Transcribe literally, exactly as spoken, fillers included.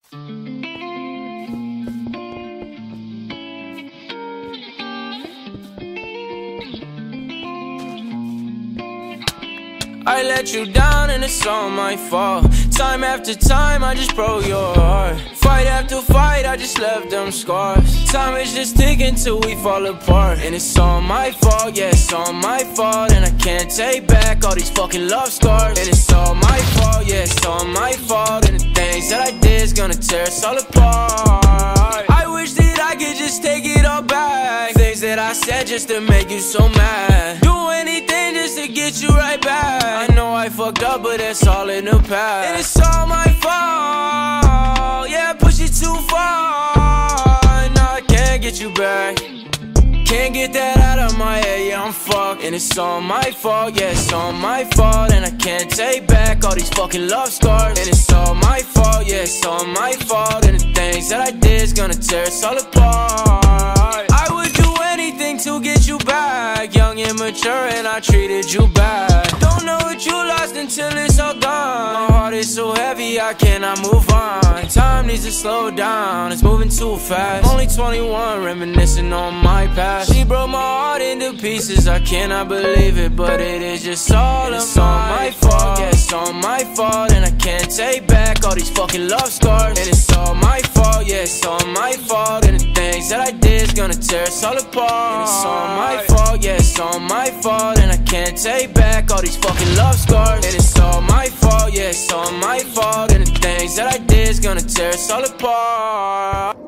I let you down and it's all my fault. Time after time I just broke your heart. Fight after fight I just left them scars. Time is just ticking till we fall apart. And it's all my fault, yeah, it's all my fault. And I can't take back all these fucking love scars. And it's all my fault, yeah, it's all my fault. And the things that I did is gonna tear us all apart. I wish that I could just take it all back. Things that I said just to make you so mad. Do anything just to get you right back. I know I fucked up, but that's all in the past. And it's all my fault, yeah, I pushed it too far. Now I can't get you back. Can't get that out of my head, yeah, I'm fucked. And it's all my fault, yeah, it's all my fault. And I can't take back all these fucking love scars. And it's all my fault, yeah, it's all my fault. And the things that I did is gonna tear us all apart. I would do anything to get you back. Young, immature, and I treated you bad. Don't know what you lost until it's all gone. My heart is so heavy, I cannot move on. Time needs to slow down, it's moving too fast. I'm only twenty-one, reminiscing on my past. She broke my heart into pieces, I cannot believe it, but it is just all of my fault. Yeah, it's all my fault, and I can't take back all these fucking love scars. And it's all my fault, yeah, it's all my fault. And the things that I did is gonna tear us all apart. And it's all my fault, yeah, it's all my fault. And I can't take back all these fucking love scars. And it's all my fault, yeah, it's all my fault. And the things that I did is gonna tear us all apart.